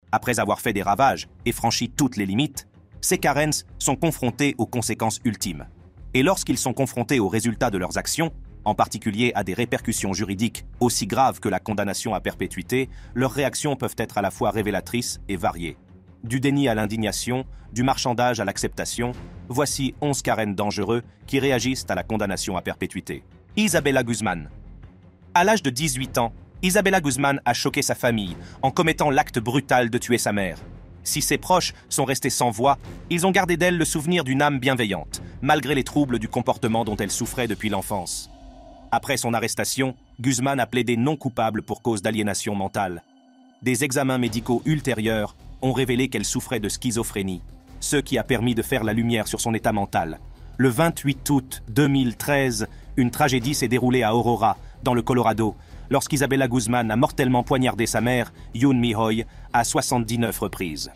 Après avoir fait des ravages et franchi toutes les limites, ces Karens sont confrontés aux conséquences ultimes. Et lorsqu'ils sont confrontés aux résultats de leurs actions, en particulier à des répercussions juridiques aussi graves que la condamnation à perpétuité, leurs réactions peuvent être à la fois révélatrices et variées. Du déni à l'indignation, du marchandage à l'acceptation, voici 11 Karen dangereux qui réagissent à la condamnation à perpétuité. Isabella Guzman. À l'âge de 18 ans, Isabella Guzman a choqué sa famille en commettant l'acte brutal de tuer sa mère. Si ses proches sont restés sans voix, ils ont gardé d'elle le souvenir d'une âme bienveillante, malgré les troubles du comportement dont elle souffrait depuis l'enfance. Après son arrestation, Guzman a plaidé non coupable pour cause d'aliénation mentale. Des examens médicaux ultérieurs ont révélé qu'elle souffrait de schizophrénie, ce qui a permis de faire la lumière sur son état mental. Le 28 août 2013, une tragédie s'est déroulée à Aurora, dans le Colorado, lorsqu'Isabella Guzman a mortellement poignardé sa mère, Yoon Mi-hoy, à 79 reprises.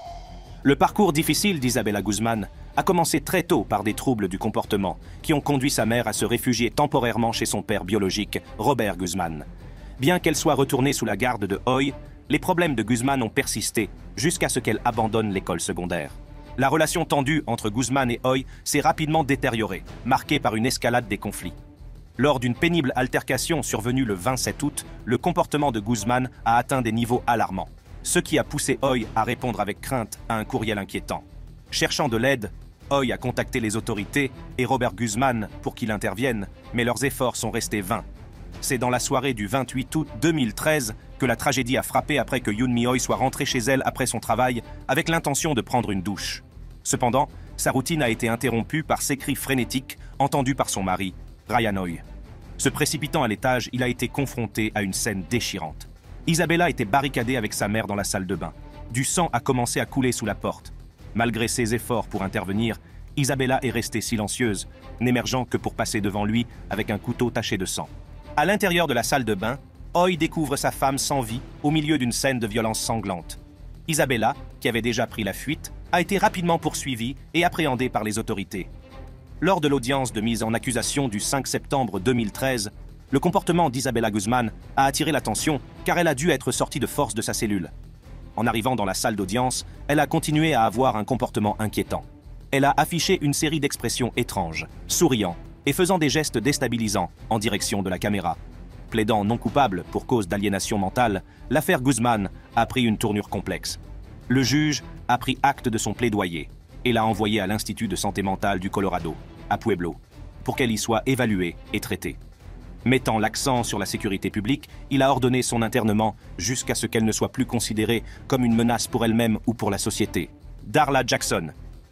Le parcours difficile d'Isabella Guzman a commencé très tôt par des troubles du comportement qui ont conduit sa mère à se réfugier temporairement chez son père biologique, Robert Guzman. Bien qu'elle soit retournée sous la garde de Hoy, les problèmes de Guzman ont persisté jusqu'à ce qu'elle abandonne l'école secondaire. La relation tendue entre Guzman et Hoy s'est rapidement détériorée, marquée par une escalade des conflits. Lors d'une pénible altercation survenue le 27 août, le comportement de Guzman a atteint des niveaux alarmants, ce qui a poussé Hoy à répondre avec crainte à un courriel inquiétant. Cherchant de l'aide, Hoy a contacté les autorités et Robert Guzman pour qu'il intervienne, mais leurs efforts sont restés vains. C'est dans la soirée du 28 août 2013 que la tragédie a frappé après que Yoon Mi-hoy soit rentrée chez elle après son travail avec l'intention de prendre une douche. Cependant, sa routine a été interrompue par ses cris frénétiques entendus par son mari, Ryan Hoy. Se précipitant à l'étage, il a été confronté à une scène déchirante. Isabella était barricadée avec sa mère dans la salle de bain. Du sang a commencé à couler sous la porte. Malgré ses efforts pour intervenir, Isabella est restée silencieuse, n'émergeant que pour passer devant lui avec un couteau taché de sang. À l'intérieur de la salle de bain, Hoy découvre sa femme sans vie au milieu d'une scène de violence sanglante. Isabella, qui avait déjà pris la fuite, a été rapidement poursuivie et appréhendée par les autorités. Lors de l'audience de mise en accusation du 5 septembre 2013, le comportement d'Isabella Guzman a attiré l'attention car elle a dû être sortie de force de sa cellule. En arrivant dans la salle d'audience, elle a continué à avoir un comportement inquiétant. Elle a affiché une série d'expressions étranges, souriant et faisant des gestes déstabilisants en direction de la caméra. Plaidant non coupable pour cause d'aliénation mentale, l'affaire Guzman a pris une tournure complexe. Le juge a pris acte de son plaidoyer et l'a envoyé à l'Institut de santé mentale du Colorado, à Pueblo, pour qu'elle y soit évaluée et traitée. Mettant l'accent sur la sécurité publique, il a ordonné son internement jusqu'à ce qu'elle ne soit plus considérée comme une menace pour elle-même ou pour la société. Darla Jackson.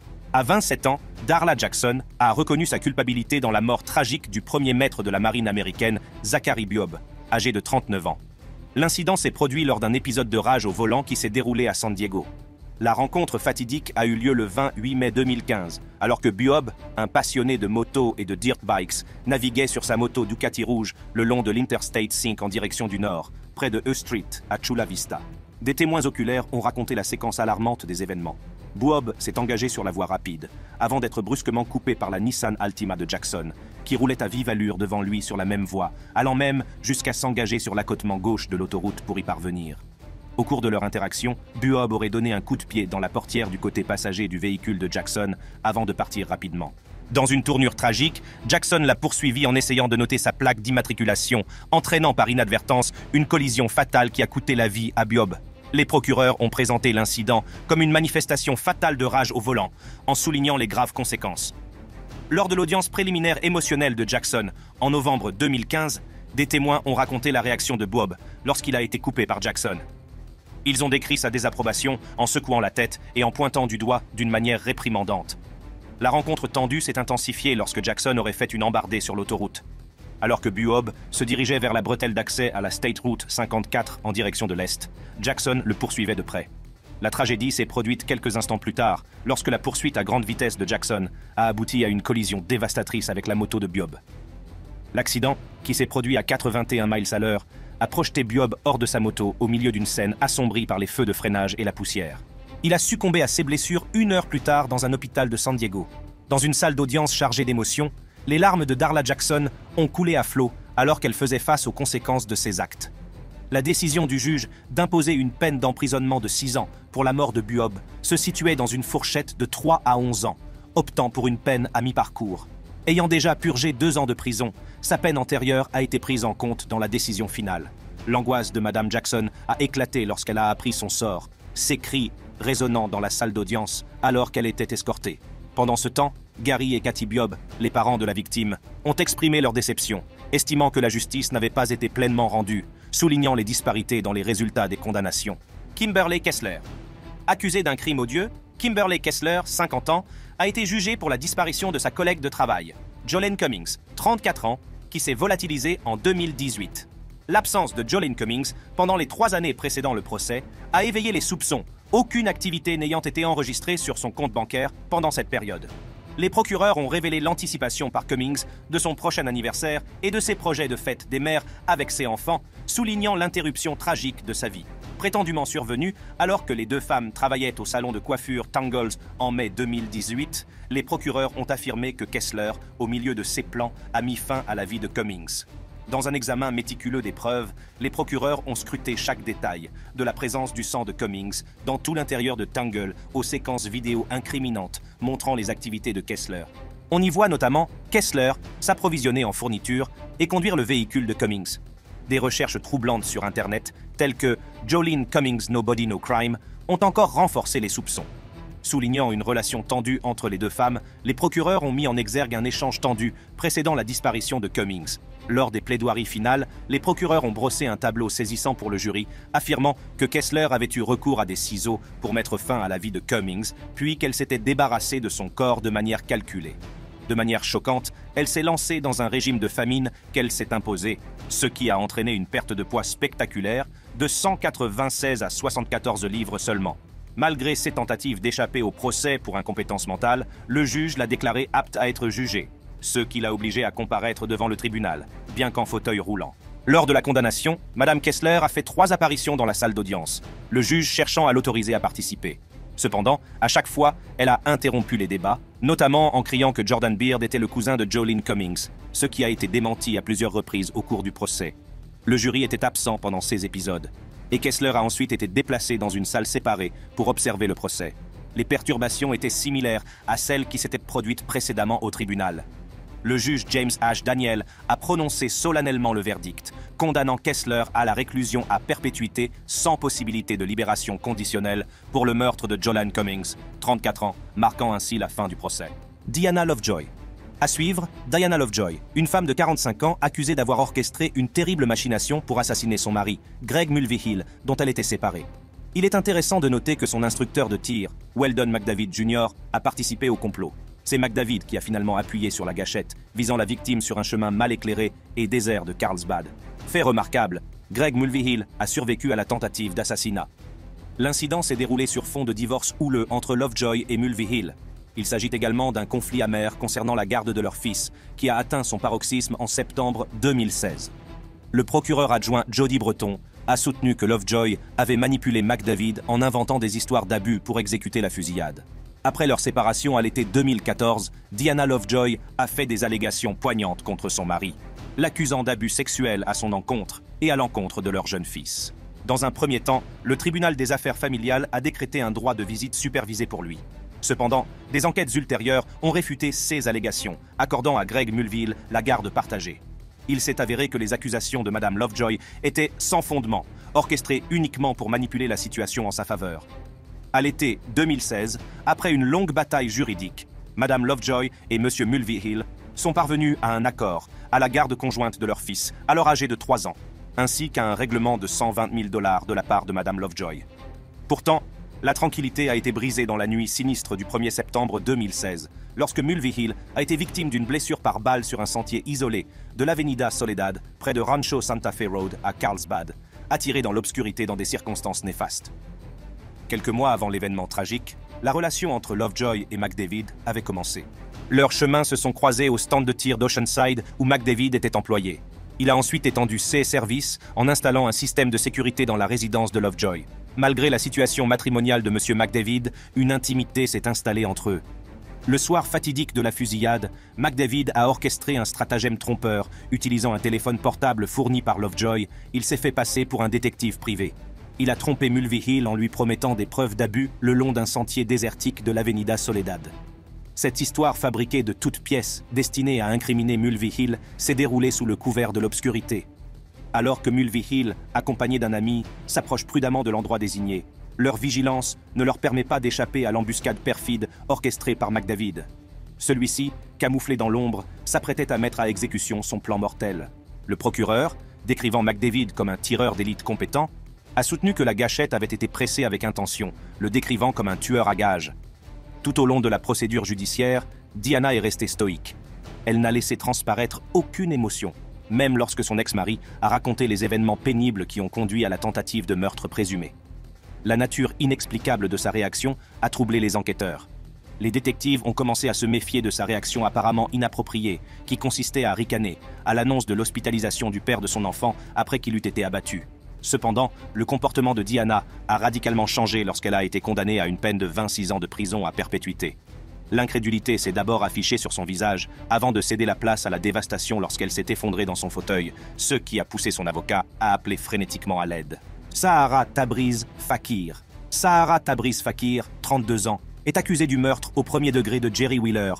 À 27 ans, Darla Jackson a reconnu sa culpabilité dans la mort tragique du premier maître de la marine américaine, Zachary Buob, âgé de 39 ans. L'incident s'est produit lors d'un épisode de rage au volant qui s'est déroulé à San Diego. La rencontre fatidique a eu lieu le 28 mai 2015, alors que Buob, un passionné de moto et de dirt bikes, naviguait sur sa moto Ducati rouge le long de l'Interstate 5 en direction du nord, près de E Street, à Chula Vista. Des témoins oculaires ont raconté la séquence alarmante des événements. Buob s'est engagé sur la voie rapide, avant d'être brusquement coupé par la Nissan Altima de Jackson, qui roulait à vive allure devant lui sur la même voie, allant même jusqu'à s'engager sur l'accotement gauche de l'autoroute pour y parvenir. Au cours de leur interaction, Buob aurait donné un coup de pied dans la portière du côté passager du véhicule de Jackson avant de partir rapidement. Dans une tournure tragique, Jackson l'a poursuivi en essayant de noter sa plaque d'immatriculation, entraînant par inadvertance une collision fatale qui a coûté la vie à Buob. Les procureurs ont présenté l'incident comme une manifestation fatale de rage au volant, en soulignant les graves conséquences. Lors de l'audience préliminaire émotionnelle de Jackson, en novembre 2015, des témoins ont raconté la réaction de Buob lorsqu'il a été coupé par Jackson. Ils ont décrit sa désapprobation en secouant la tête et en pointant du doigt d'une manière réprimandante. La rencontre tendue s'est intensifiée lorsque Jackson aurait fait une embardée sur l'autoroute. Alors que Buob se dirigeait vers la bretelle d'accès à la State Route 54 en direction de l'Est, Jackson le poursuivait de près. La tragédie s'est produite quelques instants plus tard, lorsque la poursuite à grande vitesse de Jackson a abouti à une collision dévastatrice avec la moto de Buob. L'accident, qui s'est produit à 81 miles à l'heure, a projeté Buob hors de sa moto au milieu d'une scène assombrie par les feux de freinage et la poussière. Il a succombé à ses blessures 1 heure plus tard dans un hôpital de San Diego. Dans une salle d'audience chargée d'émotions, les larmes de Darla Jackson ont coulé à flot alors qu'elle faisait face aux conséquences de ses actes. La décision du juge d'imposer une peine d'emprisonnement de 6 ans pour la mort de Buob se situait dans une fourchette de 3 à 11 ans, optant pour une peine à mi-parcours. Ayant déjà purgé 2 ans de prison, sa peine antérieure a été prise en compte dans la décision finale. L'angoisse de Madame Jackson a éclaté lorsqu'elle a appris son sort, ses cris résonnant dans la salle d'audience alors qu'elle était escortée. Pendant ce temps, Gary et Katie Buob, les parents de la victime, ont exprimé leur déception, estimant que la justice n'avait pas été pleinement rendue, soulignant les disparités dans les résultats des condamnations. Kimberly Kessler. Accusée d'un crime odieux, Kimberly Kessler, 50 ans, a été jugée pour la disparition de sa collègue de travail, Jolene Cummings, 34 ans, qui s'est volatilisée en 2018. L'absence de Jolene Cummings pendant les 3 années précédant le procès a éveillé les soupçons, aucune activité n'ayant été enregistrée sur son compte bancaire pendant cette période. Les procureurs ont révélé l'anticipation par Cummings de son prochain anniversaire et de ses projets de fête des mères avec ses enfants, soulignant l'interruption tragique de sa vie, prétendument survenue alors que les 2 femmes travaillaient au salon de coiffure Tangles en mai 2018. Les procureurs ont affirmé que Kessler, au milieu de ses plans, a mis fin à la vie de Cummings. Dans un examen méticuleux des preuves, les procureurs ont scruté chaque détail, de la présence du sang de Cummings dans tout l'intérieur de Tangle aux séquences vidéo incriminantes montrant les activités de Kessler. On y voit notamment Kessler s'approvisionner en fournitures et conduire le véhicule de Cummings. Des recherches troublantes sur Internet, telles que Jolene Cummings No Body No Crime, ont encore renforcé les soupçons. Soulignant une relation tendue entre les 2 femmes, les procureurs ont mis en exergue un échange tendu précédant la disparition de Cummings. Lors des plaidoiries finales, les procureurs ont brossé un tableau saisissant pour le jury, affirmant que Kessler avait eu recours à des ciseaux pour mettre fin à la vie de Cummings, puis qu'elle s'était débarrassée de son corps de manière calculée. De manière choquante, elle s'est lancée dans un régime de famine qu'elle s'est imposé, ce qui a entraîné une perte de poids spectaculaire de 196 à 74 livres seulement. Malgré ses tentatives d'échapper au procès pour incompétence mentale, le juge l'a déclarée apte à être jugée, ce qui l'a obligée à comparaître devant le tribunal, bien qu'en fauteuil roulant. Lors de la condamnation, Madame Kessler a fait 3 apparitions dans la salle d'audience, le juge cherchant à l'autoriser à participer. Cependant, à chaque fois, elle a interrompu les débats, notamment en criant que Jordan Beard était le cousin de Jolene Cummings, ce qui a été démenti à plusieurs reprises au cours du procès. Le jury était absent pendant ces épisodes, et Kessler a ensuite été déplacé dans une salle séparée pour observer le procès. Les perturbations étaient similaires à celles qui s'étaient produites précédemment au tribunal. Le juge James H. Daniel a prononcé solennellement le verdict, condamnant Kessler à la réclusion à perpétuité sans possibilité de libération conditionnelle pour le meurtre de Jolene Cummings, 34 ans, marquant ainsi la fin du procès. Diana Lovejoy. À suivre, Diana Lovejoy, une femme de 45 ans accusée d'avoir orchestré une terrible machination pour assassiner son mari, Greg Mulvihill, dont elle était séparée. Il est intéressant de noter que son instructeur de tir, Weldon McDavid Jr., a participé au complot. C'est McDavid qui a finalement appuyé sur la gâchette, visant la victime sur un chemin mal éclairé et désert de Carlsbad. Fait remarquable, Greg Mulvihill a survécu à la tentative d'assassinat. L'incident s'est déroulé sur fond de divorce houleux entre Lovejoy et Mulvihill. Il s'agit également d'un conflit amer concernant la garde de leur fils, qui a atteint son paroxysme en septembre 2016. Le procureur adjoint Jody Breton a soutenu que Lovejoy avait manipulé McDavid en inventant des histoires d'abus pour exécuter la fusillade. Après leur séparation à l'été 2014, Diana Lovejoy a fait des allégations poignantes contre son mari, l'accusant d'abus sexuels à son encontre et à l'encontre de leur jeune fils. Dans un premier temps, le tribunal des affaires familiales a décrété un droit de visite supervisé pour lui. Cependant, des enquêtes ultérieures ont réfuté ces allégations, accordant à Greg Mulvihill la garde partagée. Il s'est avéré que les accusations de Madame Lovejoy étaient sans fondement, orchestrées uniquement pour manipuler la situation en sa faveur. À l'été 2016, après une longue bataille juridique, Madame Lovejoy et Monsieur Mulvihill sont parvenus à un accord à la garde conjointe de leur fils, alors âgé de 3 ans, ainsi qu'à un règlement de $120 000 de la part de Madame Lovejoy. Pourtant, la tranquillité a été brisée dans la nuit sinistre du 1er septembre 2016, lorsque Mulvihill a été victime d'une blessure par balle sur un sentier isolé de l'Avenida Soledad, près de Rancho Santa Fe Road à Carlsbad, attiré dans l'obscurité dans des circonstances néfastes. Quelques mois avant l'événement tragique, la relation entre Lovejoy et McDavid avait commencé. Leurs chemins se sont croisés au stand de tir d'Oceanside où McDavid était employé. Il a ensuite étendu ses services en installant un système de sécurité dans la résidence de Lovejoy. Malgré la situation matrimoniale de M. McDavid, une intimité s'est installée entre eux. Le soir fatidique de la fusillade, McDavid a orchestré un stratagème trompeur. Utilisant un téléphone portable fourni par Lovejoy, il s'est fait passer pour un détective privé. Il a trompé Mulvey Hill en lui promettant des preuves d'abus le long d'un sentier désertique de l'Avenida Soledad. Cette histoire fabriquée de toutes pièces, destinée à incriminer Mulvey Hill, s'est déroulée sous le couvert de l'obscurité. Alors que Mulvey Hill, accompagné d'un ami, s'approche prudemment de l'endroit désigné, leur vigilance ne leur permet pas d'échapper à l'embuscade perfide orchestrée par McDavid. Celui-ci, camouflé dans l'ombre, s'apprêtait à mettre à exécution son plan mortel. Le procureur, décrivant McDavid comme un tireur d'élite compétent, a soutenu que la gâchette avait été pressée avec intention, le décrivant comme un tueur à gages. Tout au long de la procédure judiciaire, Diana est restée stoïque. Elle n'a laissé transparaître aucune émotion, même lorsque son ex-mari a raconté les événements pénibles qui ont conduit à la tentative de meurtre présumé. La nature inexplicable de sa réaction a troublé les enquêteurs. Les détectives ont commencé à se méfier de sa réaction apparemment inappropriée, qui consistait à ricaner, à l'annonce de l'hospitalisation du père de son enfant après qu'il eut été abattu. Cependant, le comportement de Diana a radicalement changé lorsqu'elle a été condamnée à une peine de 26 ans de prison à perpétuité. L'incrédulité s'est d'abord affichée sur son visage avant de céder la place à la dévastation lorsqu'elle s'est effondrée dans son fauteuil, ce qui a poussé son avocat à appeler frénétiquement à l'aide. Sahara Tabriz Fakir. Sahara Tabriz Fakir, 32 ans, est accusée du meurtre au premier degré de Jerry Wheeler,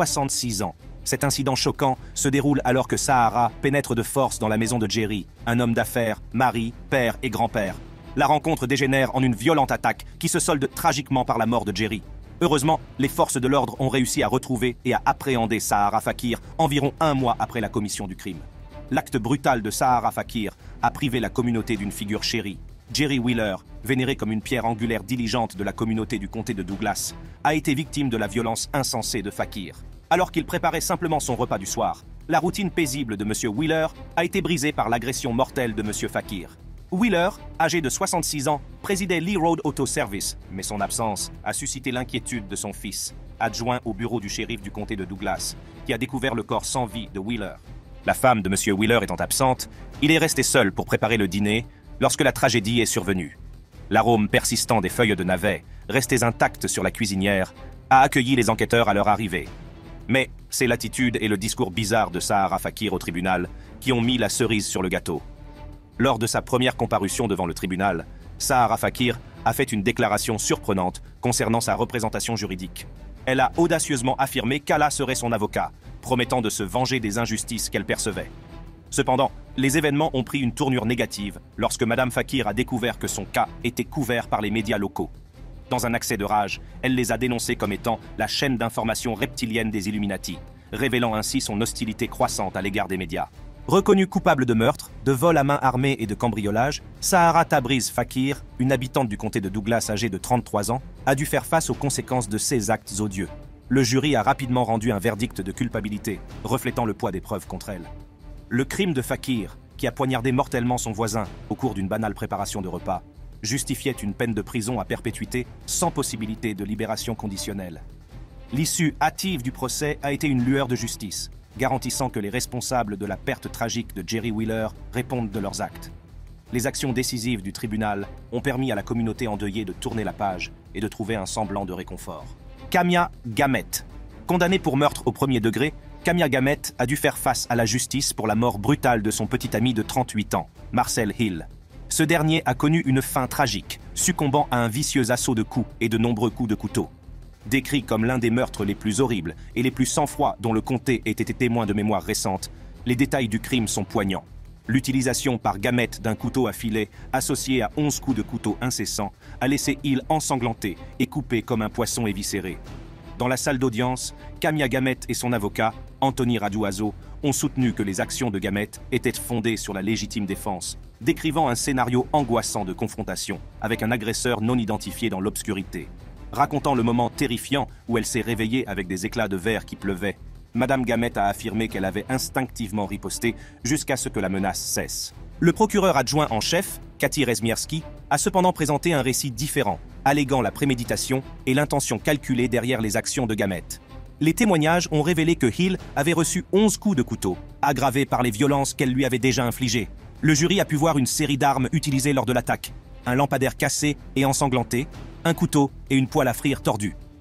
66 ans. Cet incident choquant se déroule alors que Sahara pénètre de force dans la maison de Jerry, un homme d'affaires, mari, père et grand-père. La rencontre dégénère en une violente attaque qui se solde tragiquement par la mort de Jerry. Heureusement, les forces de l'ordre ont réussi à retrouver et à appréhender Sahara Fakir environ un mois après la commission du crime. L'acte brutal de Sahara Fakir a privé la communauté d'une figure chérie. Jerry Wheeler, vénéré comme une pierre angulaire diligente de la communauté du comté de Douglas, a été victime de la violence insensée de Fakir. Alors qu'il préparait simplement son repas du soir, la routine paisible de M. Wheeler a été brisée par l'agression mortelle de M. Fakir. Wheeler, âgé de 66 ans, présidait Lee Road Auto Service, mais son absence a suscité l'inquiétude de son fils, adjoint au bureau du shérif du comté de Douglas, qui a découvert le corps sans vie de Wheeler. La femme de M. Wheeler étant absente, il est resté seul pour préparer le dîner lorsque la tragédie est survenue. L'arôme persistant des feuilles de navet, restées intactes sur la cuisinière, a accueilli les enquêteurs à leur arrivée. Mais c'est l'attitude et le discours bizarre de Sahara Fakir au tribunal qui ont mis la cerise sur le gâteau. Lors de sa première comparution devant le tribunal, Sahara Fakir a fait une déclaration surprenante concernant sa représentation juridique. Elle a audacieusement affirmé qu'Allah serait son avocat, promettant de se venger des injustices qu'elle percevait. Cependant, les événements ont pris une tournure négative lorsque Madame Fakir a découvert que son cas était couvert par les médias locaux. Dans un accès de rage, elle les a dénoncés comme étant la chaîne d'information reptilienne des Illuminati, révélant ainsi son hostilité croissante à l'égard des médias. Reconnue coupable de meurtre, de vol à main armée et de cambriolage, Sahara Tabriz Fakir, une habitante du comté de Douglas âgée de 33 ans, a dû faire face aux conséquences de ces actes odieux. Le jury a rapidement rendu un verdict de culpabilité, reflétant le poids des preuves contre elle. Le crime de Fakir, qui a poignardé mortellement son voisin au cours d'une banale préparation de repas, justifiait une peine de prison à perpétuité sans possibilité de libération conditionnelle. L'issue hâtive du procès a été une lueur de justice, garantissant que les responsables de la perte tragique de Jerry Wheeler répondent de leurs actes. Les actions décisives du tribunal ont permis à la communauté endeuillée de tourner la page et de trouver un semblant de réconfort. Kamia Gamet. Condamnée pour meurtre au premier degré, Kamia Gamet a dû faire face à la justice pour la mort brutale de son petit ami de 38 ans, Marcel Hill. Ce dernier a connu une fin tragique, succombant à un vicieux assaut de coups et de nombreux coups de couteau. Décrit comme l'un des meurtres les plus horribles et les plus sans-froid dont le comté ait été témoin de mémoire récente, les détails du crime sont poignants. L'utilisation par Gamet d'un couteau affilé, associé à 11 coups de couteau incessants, a laissé Hill ensanglanté et coupé comme un poisson éviscéré. Dans la salle d'audience, Kamia Gamet et son avocat, Anthony Raduazo, ont soutenu que les actions de Gamet étaient fondées sur la légitime défense, décrivant un scénario angoissant de confrontation avec un agresseur non identifié dans l'obscurité. Racontant le moment terrifiant où elle s'est réveillée avec des éclats de verre qui pleuvaient, Madame Gamet a affirmé qu'elle avait instinctivement riposté jusqu'à ce que la menace cesse. Le procureur adjoint en chef, Cathy Rezmierski, a cependant présenté un récit différent, alléguant la préméditation et l'intention calculée derrière les actions de Gamet. Les témoignages ont révélé que Hill avait reçu 11 coups de couteau, aggravés par les violences qu'elle lui avait déjà infligées. Le jury a pu voir une série d'armes utilisées lors de l'attaque, un lampadaire cassé et ensanglanté, un couteau et une poêle à frire tordue.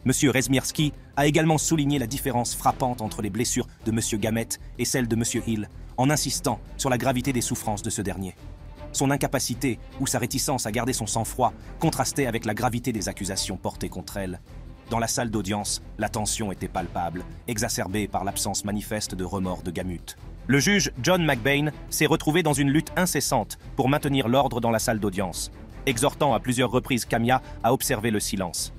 M. Rezmirski a également souligné la différence frappante entre les blessures de M. Gamet et celles de M. Hill, en insistant sur la gravité des souffrances de ce dernier. Son incapacité ou sa réticence à garder son sang-froid contrastait avec la gravité des accusations portées contre elle. Dans la salle d'audience, la tension était palpable, exacerbée par l'absence manifeste de remords de Gamut. Le juge John McBain s'est retrouvé dans une lutte incessante pour maintenir l'ordre dans la salle d'audience, exhortant à plusieurs reprises Kamia à observer le silence.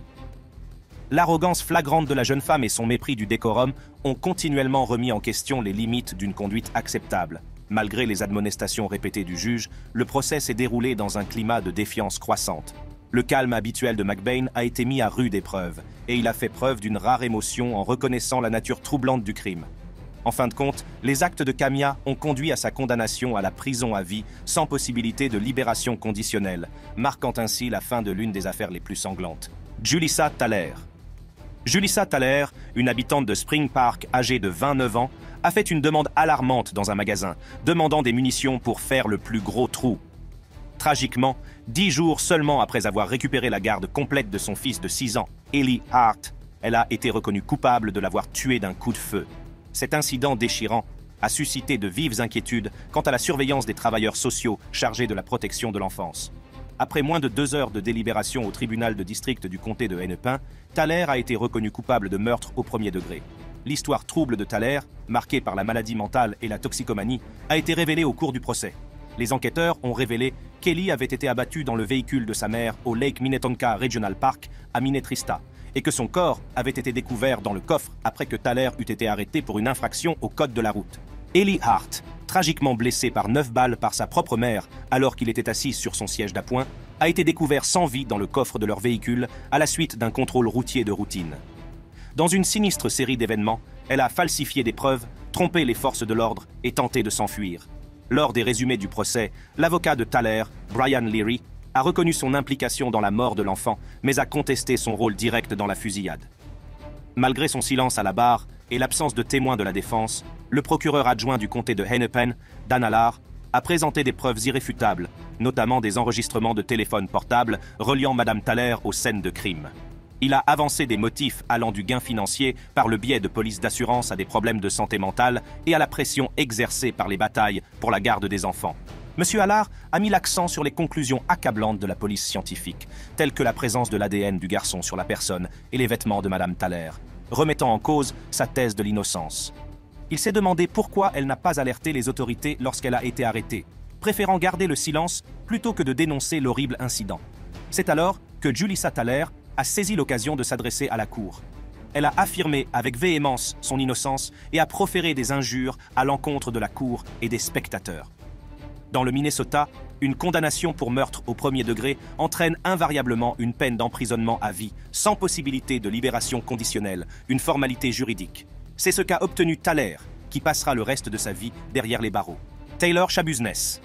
L'arrogance flagrante de la jeune femme et son mépris du décorum ont continuellement remis en question les limites d'une conduite acceptable. Malgré les admonestations répétées du juge, le procès s'est déroulé dans un climat de défiance croissante. Le calme habituel de McBain a été mis à rude épreuve, et il a fait preuve d'une rare émotion en reconnaissant la nature troublante du crime. En fin de compte, les actes de Kamia ont conduit à sa condamnation à la prison à vie sans possibilité de libération conditionnelle, marquant ainsi la fin de l'une des affaires les plus sanglantes. Julissa Thaler. Julissa Thaler, une habitante de Spring Park âgée de 29 ans, a fait une demande alarmante dans un magasin, demandant des munitions pour faire le plus gros trou. Tragiquement, 10 jours seulement après avoir récupéré la garde complète de son fils de 6 ans, Eli Hart, elle a été reconnue coupable de l'avoir tué d'un coup de feu. Cet incident déchirant a suscité de vives inquiétudes quant à la surveillance des travailleurs sociaux chargés de la protection de l'enfance. Après moins de 2 heures de délibération au tribunal de district du comté de Hennepin, Thaler a été reconnu coupable de meurtre au premier degré. L'histoire trouble de Thaler, marquée par la maladie mentale et la toxicomanie, a été révélée au cours du procès. Les enquêteurs ont révélé qu'Eli avait été abattu dans le véhicule de sa mère au Lake Minnetonka Regional Park à Minnetrista et que son corps avait été découvert dans le coffre après que Thaler eût été arrêté pour une infraction au code de la route. Eli Hart, tragiquement blessé par 9 balles par sa propre mère alors qu'il était assis sur son siège d'appoint, a été découvert sans vie dans le coffre de leur véhicule à la suite d'un contrôle routier de routine. Dans une sinistre série d'événements, elle a falsifié des preuves, trompé les forces de l'ordre et tenté de s'enfuir. Lors des résumés du procès, l'avocat de Thaler, Brian Leary, a reconnu son implication dans la mort de l'enfant, mais a contesté son rôle direct dans la fusillade. Malgré son silence à la barre et l'absence de témoins de la défense, le procureur adjoint du comté de Hennepin, Dan Allard, a présenté des preuves irréfutables, notamment des enregistrements de téléphones portables reliant Madame Thaler aux scènes de crime. Il a avancé des motifs allant du gain financier par le biais de polices d'assurance à des problèmes de santé mentale et à la pression exercée par les batailles pour la garde des enfants. M. Allard a mis l'accent sur les conclusions accablantes de la police scientifique, telles que la présence de l'ADN du garçon sur la personne et les vêtements de Madame Thaler, remettant en cause sa thèse de l'innocence. Il s'est demandé pourquoi elle n'a pas alerté les autorités lorsqu'elle a été arrêtée, préférant garder le silence plutôt que de dénoncer l'horrible incident. C'est alors que Julissa Thaler a saisi l'occasion de s'adresser à la cour. Elle a affirmé avec véhémence son innocence et a proféré des injures à l'encontre de la cour et des spectateurs. Dans le Minnesota, une condamnation pour meurtre au premier degré entraîne invariablement une peine d'emprisonnement à vie, sans possibilité de libération conditionnelle, une formalité juridique. C'est ce qu'a obtenu Thaler, qui passera le reste de sa vie derrière les barreaux. Taylor Chabusness.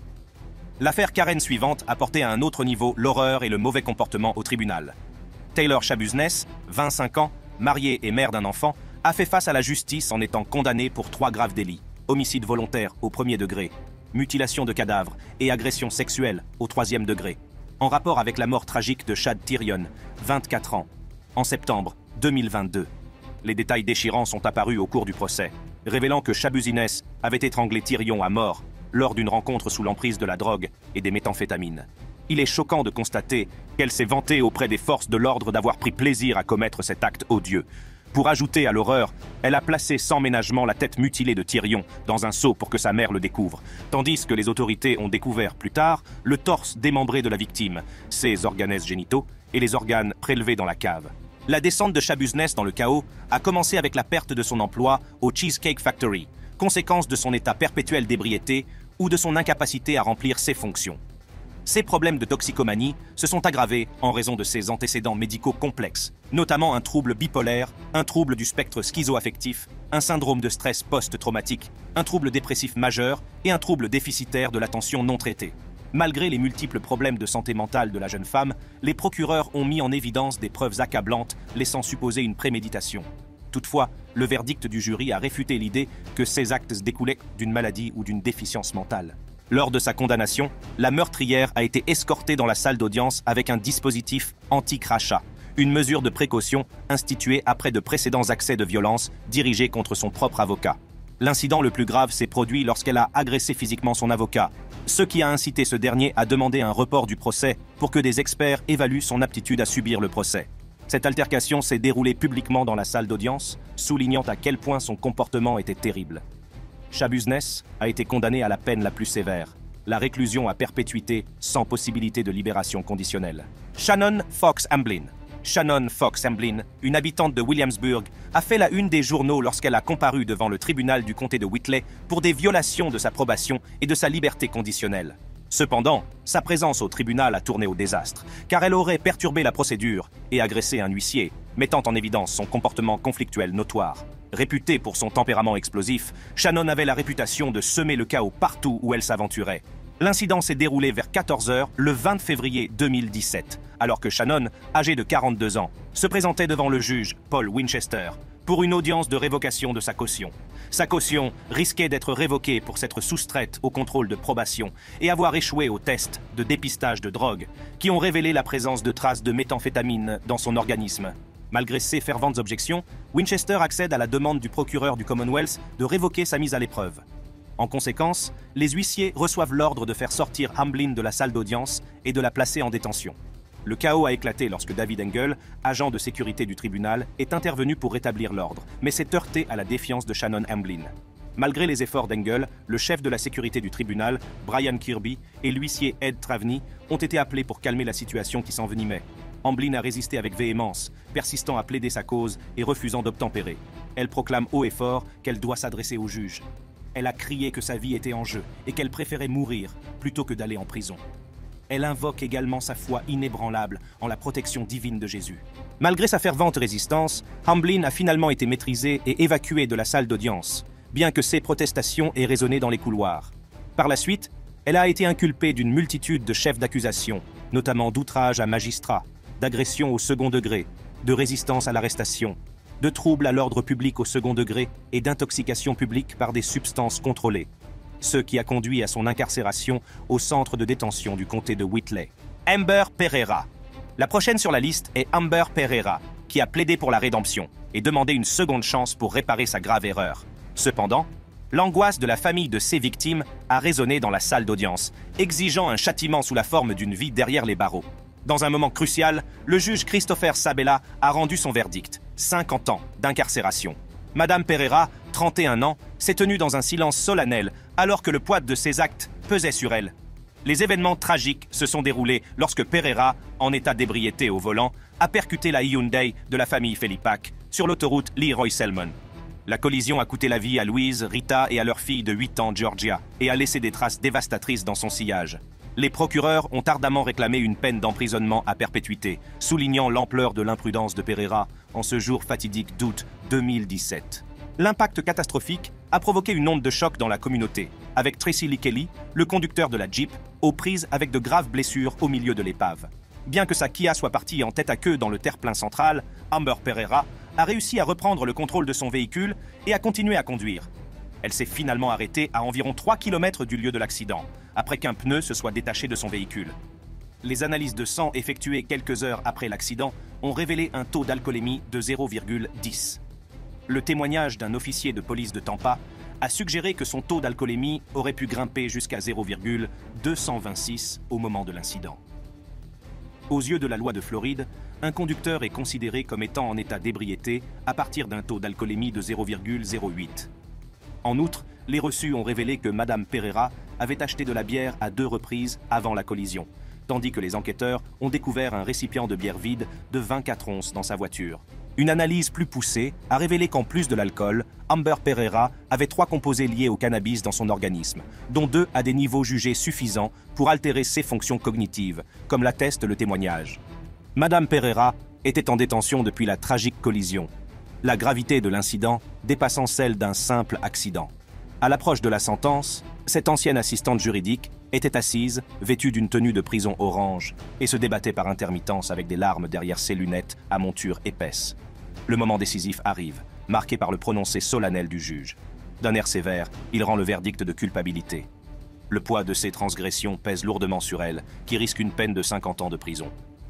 L'affaire Karen suivante a porté à un autre niveau l'horreur et le mauvais comportement au tribunal. Taylor Chabusness, 25 ans, mariée et mère d'un enfant, a fait face à la justice en étant condamnée pour 3 graves délits. Homicide volontaire au premier degré, mutilation de cadavres et agression sexuelle au 3e degré, en rapport avec la mort tragique de Chad Tyrion, 24 ans, en septembre 2022. Les détails déchirants sont apparus au cours du procès, révélant que Chabusness avait étranglé Tyrion à mort lors d'une rencontre sous l'emprise de la drogue et des méthamphétamines. Il est choquant de constater qu'elle s'est vantée auprès des forces de l'ordre d'avoir pris plaisir à commettre cet acte odieux. Pour ajouter à l'horreur, elle a placé sans ménagement la tête mutilée de Tyrion dans un seau pour que sa mère le découvre, tandis que les autorités ont découvert plus tard le torse démembré de la victime, ses organes génitaux et les organes prélevés dans la cave. La descente de Chabusness dans le chaos a commencé avec la perte de son emploi au Cheesecake Factory, conséquence de son état perpétuel d'ébriété ou de son incapacité à remplir ses fonctions. Ces problèmes de toxicomanie se sont aggravés en raison de ses antécédents médicaux complexes, notamment un trouble bipolaire, un trouble du spectre schizoaffectif, un syndrome de stress post-traumatique, un trouble dépressif majeur et un trouble déficitaire de l'attention non traité. Malgré les multiples problèmes de santé mentale de la jeune femme, les procureurs ont mis en évidence des preuves accablantes laissant supposer une préméditation. Toutefois, le verdict du jury a réfuté l'idée que ces actes découlaient d'une maladie ou d'une déficience mentale. Lors de sa condamnation, la meurtrière a été escortée dans la salle d'audience avec un dispositif anti-crachat, une mesure de précaution instituée après de précédents accès de violence dirigés contre son propre avocat. L'incident le plus grave s'est produit lorsqu'elle a agressé physiquement son avocat, ce qui a incité ce dernier à demander un report du procès pour que des experts évaluent son aptitude à subir le procès. Cette altercation s'est déroulée publiquement dans la salle d'audience, soulignant à quel point son comportement était terrible. Shabazz Ness a été condamné à la peine la plus sévère, la réclusion à perpétuité sans possibilité de libération conditionnelle. Shannon Fox Hamblin. Shannon Fox Hamblin, une habitante de Williamsburg, a fait la une des journaux lorsqu'elle a comparu devant le tribunal du comté de Whitley pour des violations de sa probation et de sa liberté conditionnelle. Cependant, sa présence au tribunal a tourné au désastre, car elle aurait perturbé la procédure et agressé un huissier, mettant en évidence son comportement conflictuel notoire. Réputée pour son tempérament explosif, Shannon avait la réputation de semer le chaos partout où elle s'aventurait. L'incident s'est déroulé vers 14 h le 20 février 2017, alors que Shannon, âgée de 42 ans, se présentait devant le juge Paul Winchester pour une audience de révocation de sa caution. Sa caution risquait d'être révoquée pour s'être soustraite au contrôle de probation et avoir échoué aux tests de dépistage de drogue qui ont révélé la présence de traces de méthamphétamine dans son organisme. Malgré ses ferventes objections, Winchester accède à la demande du procureur du Commonwealth de révoquer sa mise à l'épreuve. En conséquence, les huissiers reçoivent l'ordre de faire sortir Hamblin de la salle d'audience et de la placer en détention. Le chaos a éclaté lorsque David Engel, agent de sécurité du tribunal, est intervenu pour rétablir l'ordre, mais s'est heurté à la défiance de Shannon Hamblin. Malgré les efforts d'Engel, le chef de la sécurité du tribunal, Brian Kirby, et l'huissier Ed Travny ont été appelés pour calmer la situation qui s'envenimait. Hamblin a résisté avec véhémence, persistant à plaider sa cause et refusant d'obtempérer. Elle proclame haut et fort qu'elle doit s'adresser au juge. Elle a crié que sa vie était en jeu et qu'elle préférait mourir plutôt que d'aller en prison. Elle invoque également sa foi inébranlable en la protection divine de Jésus. Malgré sa fervente résistance, Hamblin a finalement été maîtrisée et évacuée de la salle d'audience, bien que ses protestations aient résonné dans les couloirs. Par la suite, elle a été inculpée d'une multitude de chefs d'accusation, notamment d'outrage à magistrat, d'agression au second degré, de résistance à l'arrestation, de troubles à l'ordre public au second degré et d'intoxication publique par des substances contrôlées, ce qui a conduit à son incarcération au centre de détention du comté de Whitley. Amber Pereira. La prochaine sur la liste est Amber Pereira, qui a plaidé pour la rédemption et demandé une seconde chance pour réparer sa grave erreur. Cependant, l'angoisse de la famille de ses victimes a résonné dans la salle d'audience, exigeant un châtiment sous la forme d'une vie derrière les barreaux. Dans un moment crucial, le juge Christopher Sabella a rendu son verdict, 50 ans d'incarcération. Madame Pereira, 31 ans, s'est tenue dans un silence solennel alors que le poids de ses actes pesait sur elle. Les événements tragiques se sont déroulés lorsque Pereira, en état d'ébriété au volant, a percuté la Hyundai de la famille Felipak sur l'autoroute Leroy Selmon. La collision a coûté la vie à Louise, Rita et à leur fille de 8 ans, Georgia, et a laissé des traces dévastatrices dans son sillage. Les procureurs ont ardemment réclamé une peine d'emprisonnement à perpétuité, soulignant l'ampleur de l'imprudence de Pereira en ce jour fatidique d'août 2017. L'impact catastrophique a provoqué une onde de choc dans la communauté, avec Tracy Lee Kelly, le conducteur de la Jeep, aux prises avec de graves blessures au milieu de l'épave. Bien que sa Kia soit partie en tête à queue dans le terre-plein central, Amber Pereira a réussi à reprendre le contrôle de son véhicule et à continuer à conduire. Elle s'est finalement arrêtée à environ 3 km du lieu de l'accident, après qu'un pneu se soit détaché de son véhicule. Les analyses de sang effectuées quelques heures après l'accident ont révélé un taux d'alcoolémie de 0,10. Le témoignage d'un officier de police de Tampa a suggéré que son taux d'alcoolémie aurait pu grimper jusqu'à 0,226 au moment de l'incident. Aux yeux de la loi de Floride, un conducteur est considéré comme étant en état d'ébriété à partir d'un taux d'alcoolémie de 0,08. En outre, les reçus ont révélé que Madame Pereira avait acheté de la bière à 2 reprises avant la collision, tandis que les enquêteurs ont découvert un récipient de bière vide de 24 onces dans sa voiture. Une analyse plus poussée a révélé qu'en plus de l'alcool, Amber Pereira avait 3 composés liés au cannabis dans son organisme, dont 2 à des niveaux jugés suffisants pour altérer ses fonctions cognitives, comme l'atteste le témoignage. Madame Pereira était en détention depuis la tragique collision, la gravité de l'incident dépassant celle d'un simple accident. À l'approche de la sentence, cette ancienne assistante juridique était assise, vêtue d'une tenue de prison orange, et se débattait par intermittence avec des larmes derrière ses lunettes à monture épaisse. Le moment décisif arrive, marqué par le prononcé solennel du juge. D'un air sévère, il rend le verdict de culpabilité. Le poids de ses transgressions pèse lourdement sur elle, qui risque une peine de 50 ans de prison.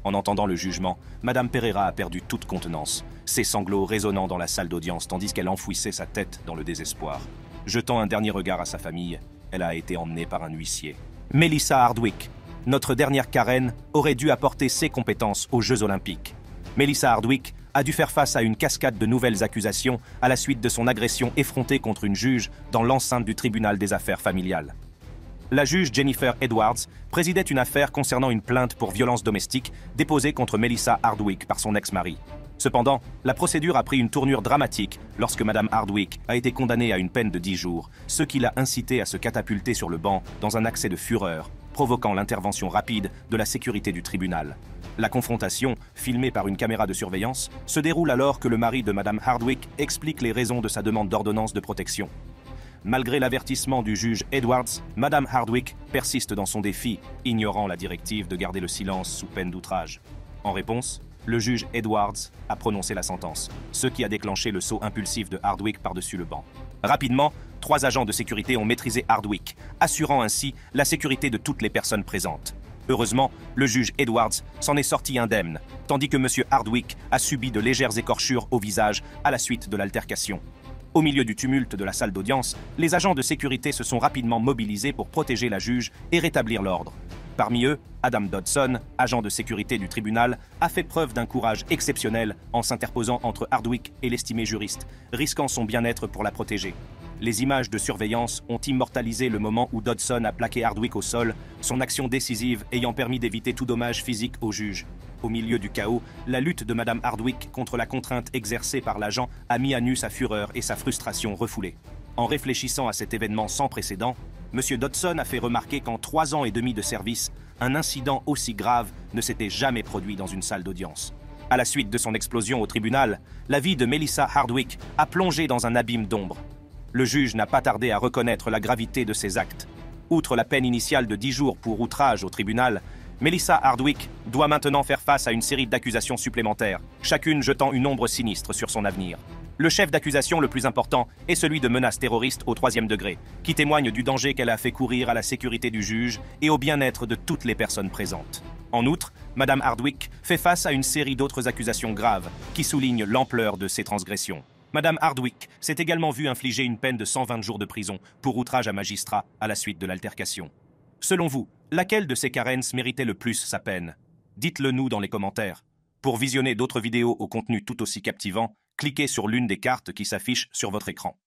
En entendant le jugement, Madame Pereira a perdu toute contenance, ses sanglots résonnant dans la salle d'audience tandis qu'elle enfouissait sa tête dans le désespoir. Jetant un dernier regard à sa famille, elle a été emmenée par un huissier. Melissa Hardwick, notre dernière Karen, aurait dû apporter ses compétences aux Jeux Olympiques. Melissa Hardwick a dû faire face à une cascade de nouvelles accusations à la suite de son agression effrontée contre une juge dans l'enceinte du tribunal des affaires familiales. La juge Jennifer Edwards présidait une affaire concernant une plainte pour violence domestique déposée contre Melissa Hardwick par son ex-mari. Cependant, la procédure a pris une tournure dramatique lorsque Madame Hardwick a été condamnée à une peine de 10 jours, ce qui l'a incité à se catapulter sur le banc dans un accès de fureur, provoquant l'intervention rapide de la sécurité du tribunal. La confrontation, filmée par une caméra de surveillance, se déroule alors que le mari de Madame Hardwick explique les raisons de sa demande d'ordonnance de protection. Malgré l'avertissement du juge Edwards, Madame Hardwick persiste dans son défi, ignorant la directive de garder le silence sous peine d'outrage. En réponse, le juge Edwards a prononcé la sentence, ce qui a déclenché le saut impulsif de Hardwick par-dessus le banc. Rapidement, 3 agents de sécurité ont maîtrisé Hardwick, assurant ainsi la sécurité de toutes les personnes présentes. Heureusement, le juge Edwards s'en est sorti indemne, tandis que M. Hardwick a subi de légères écorchures au visage à la suite de l'altercation. Au milieu du tumulte de la salle d'audience, les agents de sécurité se sont rapidement mobilisés pour protéger la juge et rétablir l'ordre. Parmi eux, Adam Dodson, agent de sécurité du tribunal, a fait preuve d'un courage exceptionnel en s'interposant entre Hardwick et l'estimé juriste, risquant son bien-être pour la protéger. Les images de surveillance ont immortalisé le moment où Dodson a plaqué Hardwick au sol, son action décisive ayant permis d'éviter tout dommage physique au juge. Au milieu du chaos, la lutte de Madame Hardwick contre la contrainte exercée par l'agent a mis à nu sa fureur et sa frustration refoulée. En réfléchissant à cet événement sans précédent, M. Dodson a fait remarquer qu'en 3 ans et demi de service, un incident aussi grave ne s'était jamais produit dans une salle d'audience. À la suite de son explosion au tribunal, la vie de Melissa Hardwick a plongé dans un abîme d'ombre. Le juge n'a pas tardé à reconnaître la gravité de ses actes. Outre la peine initiale de 10 jours pour outrage au tribunal, Melissa Hardwick doit maintenant faire face à une série d'accusations supplémentaires, chacune jetant une ombre sinistre sur son avenir. Le chef d'accusation le plus important est celui de menaces terroristes au 3e degré, qui témoigne du danger qu'elle a fait courir à la sécurité du juge et au bien-être de toutes les personnes présentes. En outre, Madame Hardwick fait face à une série d'autres accusations graves qui soulignent l'ampleur de ses transgressions. Madame Hardwick s'est également vue infliger une peine de 120 jours de prison pour outrage à magistrat à la suite de l'altercation. Selon vous, laquelle de ces Karens méritait le plus sa peine? Dites-le nous dans les commentaires. Pour visionner d'autres vidéos au contenu tout aussi captivant, cliquez sur l'une des cartes qui s'affichent sur votre écran.